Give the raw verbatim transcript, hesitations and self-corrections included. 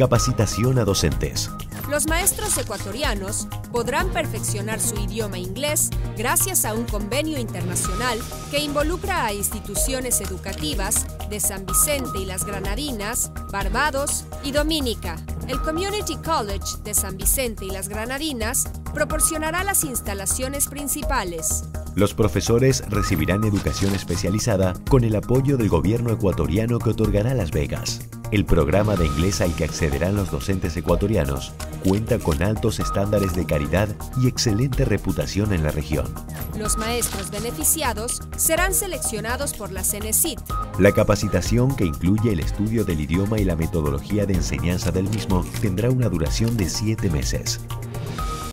Capacitación a docentes. Los maestros ecuatorianos podrán perfeccionar su idioma inglés gracias a un convenio internacional que involucra a instituciones educativas de San Vicente y las Granadinas, Barbados y Dominica. El Community College de San Vicente y las Granadinas proporcionará las instalaciones principales. Los profesores recibirán educación especializada con el apoyo del gobierno ecuatoriano que otorgará las becas. El programa de inglés al que accederán los docentes ecuatorianos cuenta con altos estándares de calidad y excelente reputación en la región. Los maestros beneficiados serán seleccionados por la CENESID. La capacitación, que incluye el estudio del idioma y la metodología de enseñanza del mismo, tendrá una duración de siete meses.